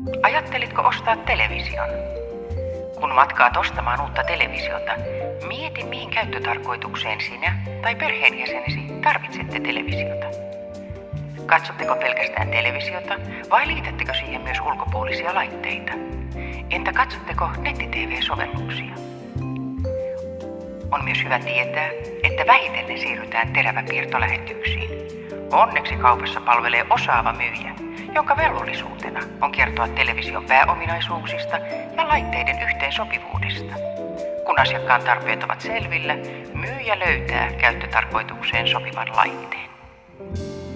Ajattelitko ostaa television? Kun matkaat ostamaan uutta televisiota, mieti mihin käyttötarkoitukseen sinä tai perheenjäsenesi tarvitsette televisiota. Katsotteko pelkästään televisiota vai liitättekö siihen myös ulkopuolisia laitteita? Entä katsotteko netti-tv-sovelluksia? On myös hyvä tietää, että vähitellen siirrytään teräväpiirtolähetyksiin. Onneksi kaupassa palvelee osaava myyjä, jonka velvollisuutena on kertoa television pääominaisuuksista ja laitteiden yhteensopivuudesta. Kun asiakkaan tarpeet ovat selvillä, myyjä löytää käyttötarkoitukseen sopivan laitteen.